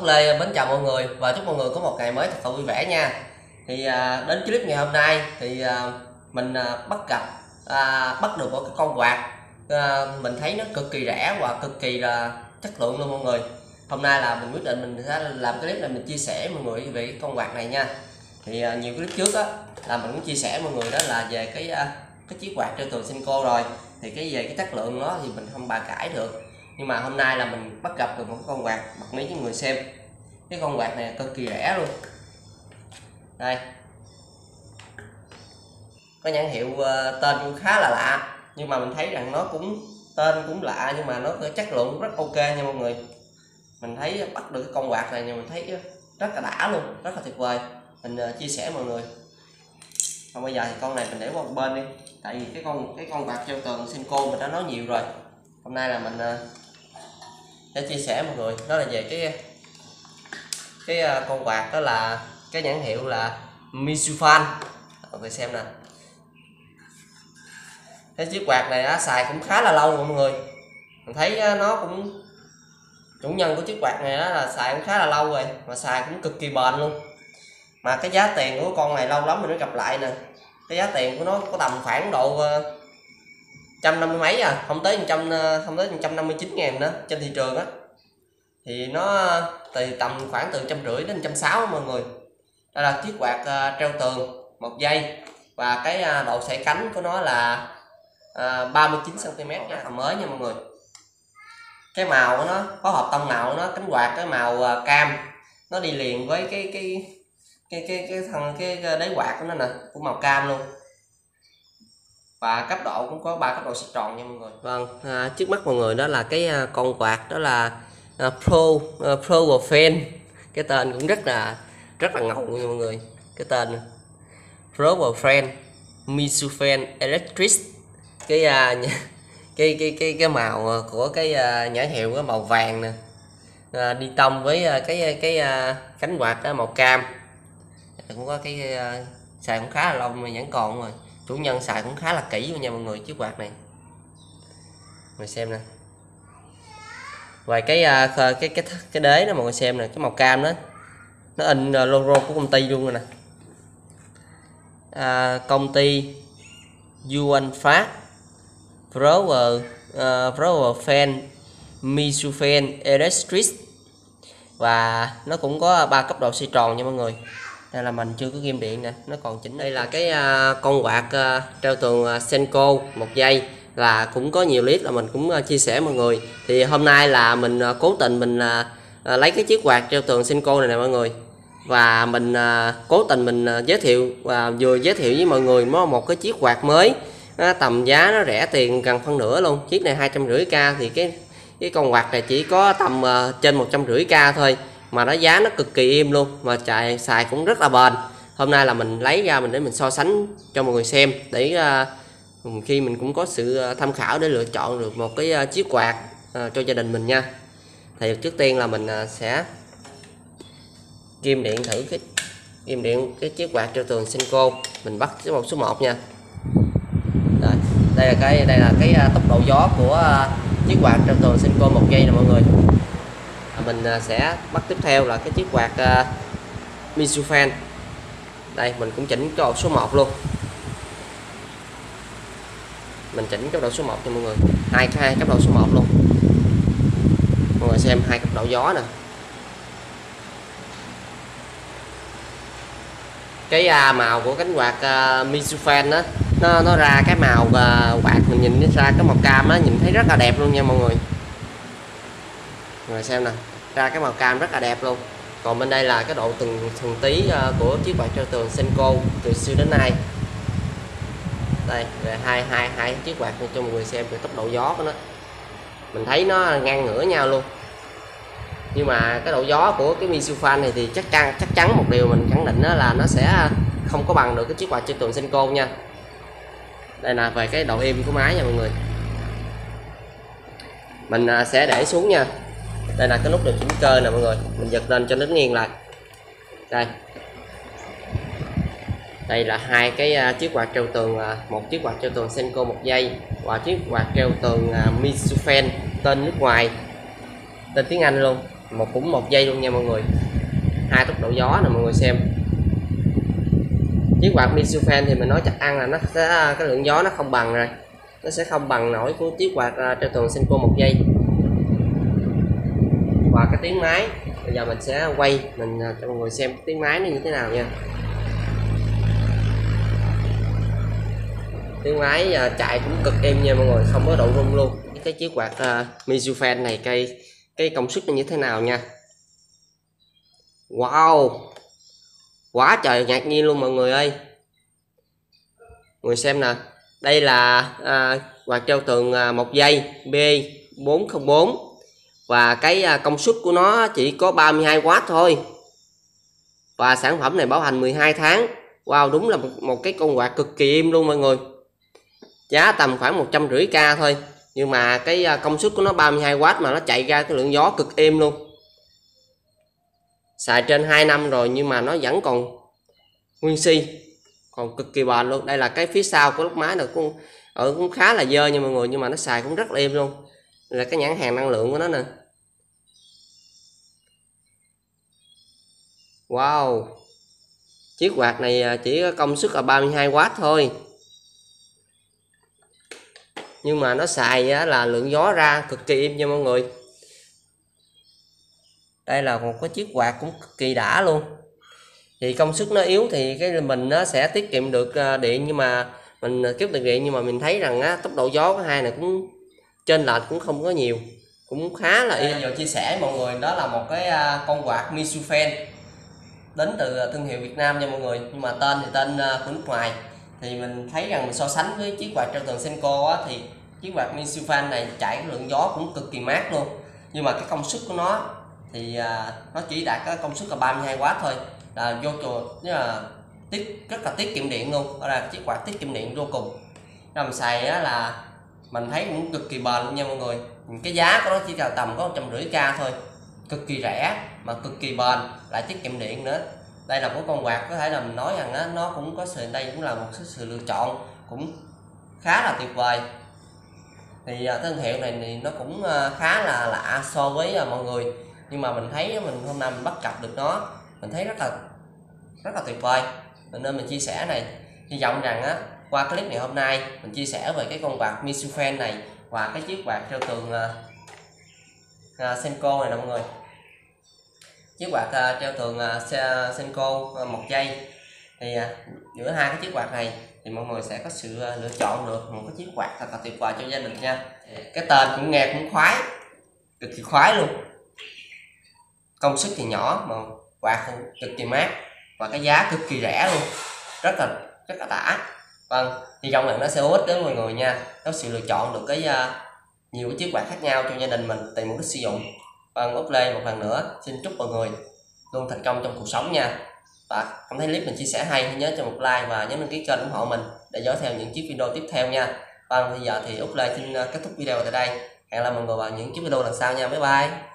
Lê mến chào mọi người và chúc mọi người có một ngày mới thật sự vui vẻ nha. Thì đến clip ngày hôm nay thì mình bắt được một cái con quạt, mình thấy nó cực kỳ rẻ và cực kỳ là chất lượng luôn mọi người. Hôm nay là mình quyết định mình sẽ làm clip này mình chia sẻ mọi người về cái con quạt này nha. Thì nhiều clip trước á là mình cũng chia sẻ mọi người đó là về cái chiếc quạt treo tường Senko rồi, thì về cái chất lượng nó thì mình không bàn cãi được. Nhưng mà hôm nay là mình bắt gặp được một con quạt bật mí cho người xem. Cái con quạt này cực kỳ rẻ luôn. Đây, có nhãn hiệu tên cũng khá là lạ, nhưng mà mình thấy rằng nó cũng tên cũng lạ nhưng mà nó chất lượng cũng rất ok nha mọi người. Mình thấy bắt được cái con quạt này nhưng mình thấy rất là đã luôn, rất là tuyệt vời. Mình chia sẻ mọi người. Còn bây giờ thì con này mình để qua một bên đi, tại vì cái con quạt treo tường Senko mình đã nói nhiều rồi. Hôm nay là mình sẽ chia sẻ mọi người đó là về cái con quạt, đó là cái nhãn hiệu là Mitsufan. Mọi người xem nè, cái chiếc quạt này á, xài cũng khá là lâu mọi người. Mình thấy nó cũng, chủ nhân của chiếc quạt này đó là xài cũng khá là lâu rồi mà xài cũng cực kỳ bền luôn. Mà cái giá tiền của con này lâu lắm mình mới gặp lại nè. Cái giá tiền của nó có tầm khoảng độ 150 mấy không tới 159.000 nữa trên thị trường á. Thì nó tầm khoảng từ 150 đến 160 mọi người. Đây là chiếc quạt treo tường 1 giây và cái độ sải cánh của nó là 39 cm nha, mới nha mọi người. Cái màu của nó có hợp tông màu của nó, cánh quạt cái màu cam, nó đi liền với cái đáy quạt của nó nè, cũng màu cam luôn. Và cấp độ cũng có 3 cấp độ xịt tròn nha mọi người. Vâng, trước mắt mọi người đó là cái con quạt đó là Pro Fan. Cái tên cũng rất là ngầu nha mọi người. Cái tên Pro Fan Mitsufan Electric. Cái màu của cái nhãn hiệu cái màu vàng nè, đi tông với cái cánh quạt màu cam. Cũng có cái xài cũng khá là lâu mà vẫn còn rồi. Chủ nhân xài cũng khá là kỹ luôn nha mọi người, chiếc quạt này. Mọi người xem nè. Và cái đế đó mọi người xem nè, cái màu cam đó nó in logo của công ty luôn rồi nè. Công ty Yuan Phát Pro Fan Mitsufan Electric. Và nó cũng có 3 cấp độ xoay tròn nha mọi người. Đây là mình chưa có ghim điện nè, nó còn chỉnh. Đây là cái con quạt treo tường Senko 1 giây, là cũng có nhiều clip là mình cũng chia sẻ mọi người. Thì hôm nay là mình cố tình mình lấy cái chiếc quạt treo tường Senko này nè mọi người, và mình cố tình mình giới thiệu và vừa giới thiệu với mọi người một cái chiếc quạt mới, tầm giá nó rẻ tiền gần phân nửa luôn. Chiếc này 250k thì cái con quạt này chỉ có tầm trên 150k thôi, mà nó giá nó cực kỳ êm luôn, mà xài cũng rất là bền. Hôm nay là mình lấy ra để mình so sánh cho mọi người xem, để khi mình cũng có sự tham khảo để lựa chọn được một cái chiếc quạt cho gia đình mình nha. Thì trước tiên là mình sẽ ghim điện thử cái chiếc quạt treo tường Senko. Mình bắt số 1 số 1 nha. Rồi, đây là cái tốc độ gió của chiếc quạt treo tường Senko 1 giây nè mọi người. Mình sẽ bắt tiếp theo là cái chiếc quạt Mitsufan. Đây mình cũng chỉnh cái độ số 1 luôn. Mình chỉnh cấp độ số 1 cho mọi người, hai cấp độ số 1 luôn. Mọi người xem 2 cấp độ gió nè. Cái màu của cánh quạt Mitsufan đó, nó ra cái màu quạt mình nhìn ra cái màu cam đó, nhìn thấy rất là đẹp luôn nha mọi người. Mọi người xem nè, ra cái màu cam rất là đẹp luôn. Còn bên đây là cái độ từng tí của chiếc quạt treo tường Senko từ xưa đến nay. Đây là hai chiếc quạt cho mọi người xem về tốc độ gió của nó. Mình thấy nó ngang ngửa nhau luôn. Nhưng mà cái độ gió của cái Mitsufan này thì chắc chắn một điều mình khẳng định đó là nó sẽ không có bằng được cái chiếc quạt treo tường Senko nha. Đây là về cái độ êm của máy nha mọi người. Mình sẽ để xuống nha. Đây là cái nút điều chỉnh cơ nè mọi người, mình giật lên cho nó nghiêng lại. Đây là hai cái chiếc quạt treo tường, một chiếc quạt treo tường Senko 1 giây và chiếc quạt treo tường Mitsufan tên nước ngoài, tên tiếng Anh luôn, cũng 1 giây luôn nha mọi người. 2 tốc độ gió nè mọi người xem. Chiếc quạt Mitsufan thì mình nói chắc ăn là nó sẽ cái lượng gió nó không bằng rồi, nó sẽ không bằng nổi của chiếc quạt treo tường Senko 1 giây. Và cái tiếng máy bây giờ mình sẽ quay mình cho mọi người xem tiếng máy nó như thế nào nha. Tiếng máy chạy cũng cực êm nha mọi người, không có độ rung luôn. Cái chiếc quạt Mitsufan này cái công suất nó như thế nào nha. Wow, quá trời ngạc nhiên luôn mọi người ơi. Mọi người xem nè, đây là quạt treo tường 1 giây B404 và cái công suất của nó chỉ có 32W thôi. Và sản phẩm này bảo hành 12 tháng. Wow, đúng là một cái con quạt cực kỳ êm luôn mọi người. Giá tầm khoảng 150k thôi, nhưng mà cái công suất của nó 32W mà nó chạy ra cái lượng gió cực êm luôn. Xài trên 2 năm rồi nhưng mà nó vẫn còn nguyên si, còn cực kỳ bền luôn. Đây là cái phía sau của lốc máy này cũng khá là dơ nha mọi người, nhưng mà nó xài cũng rất là êm luôn. Đây là cái nhãn hàng năng lượng của nó nè. Wow, chiếc quạt này chỉ có công suất là 32W thôi, nhưng mà nó xài là lượng gió ra cực kỳ êm nha mọi người. Đây là một cái chiếc quạt cũng cực kỳ đã luôn. Thì công suất nó yếu thì cái mình nó sẽ tiết kiệm được điện, nhưng mà mình kiếm được điện, nhưng mà mình thấy rằng tốc độ gió của hai này cũng trên lệch cũng không có nhiều, cũng khá là êm. Giờ chia sẻ mọi người đó là một cái con quạt Mitsufan đến từ thương hiệu Việt Nam nha mọi người, nhưng mà tên thì tên của nước ngoài. Thì mình thấy rằng mình so sánh với chiếc quạt treo tường Senko thì chiếc quạt Mitsufan này chạy cái lượng gió cũng cực kỳ mát luôn, nhưng mà cái công suất của nó thì nó chỉ đạt cái công suất là 32W thôi, là vô chùa rất là tiết kiệm điện luôn. Đó là chiếc quạt tiết kiệm điện vô cùng. Mình xài là mình thấy cũng cực kỳ bền luôn nha mọi người. Cái giá của nó chỉ là tầm có 150k thôi, cực kỳ rẻ mà cực kỳ bền, lại tiết kiệm điện nữa. Đây là một con quạt có thể là mình nói rằng nó cũng có sự, đây cũng là một sự lựa chọn cũng khá là tuyệt vời. Thì thương hiệu này thì nó cũng khá là lạ so với mọi người, nhưng mà mình thấy hôm nay mình bắt gặp được nó, mình thấy rất là tuyệt vời, nên mình chia sẻ này. Hy vọng rằng qua clip này hôm nay mình chia sẻ về cái con quạt Mitsufan này và cái chiếc quạt treo tường Senko này nè mọi người. Chiếc quạt treo tường Senko 1 giây thì giữa hai cái chiếc quạt này thì mọi người sẽ có sự lựa chọn được một cái chiếc quạt thật là tuyệt vời cho gia đình nha. Cái tên cũng nghe cũng khoái, cực kỳ khoái luôn. Công suất thì nhỏ mà quạt cực kỳ mát và cái giá cực kỳ rẻ luôn, rất là đã. Vâng, hy vọng rằng nó sẽ hữu ích đến mọi người nha, có sự lựa chọn được cái nhiều cái chiếc quạt khác nhau cho gia đình mình tìm mục đích sử dụng. Vâng, Úc Lê một lần nữa xin chúc mọi người luôn thành công trong cuộc sống nha. Và cảm thấy clip mình chia sẻ hay, hãy nhớ cho một like và nhấn đăng ký kênh ủng hộ mình để dõi theo những chiếc video tiếp theo nha. Vâng, bây giờ thì Úc Lê xin kết thúc video tại đây. Hẹn gặp lại mọi người vào những chiếc video lần sau nha. Bye bye.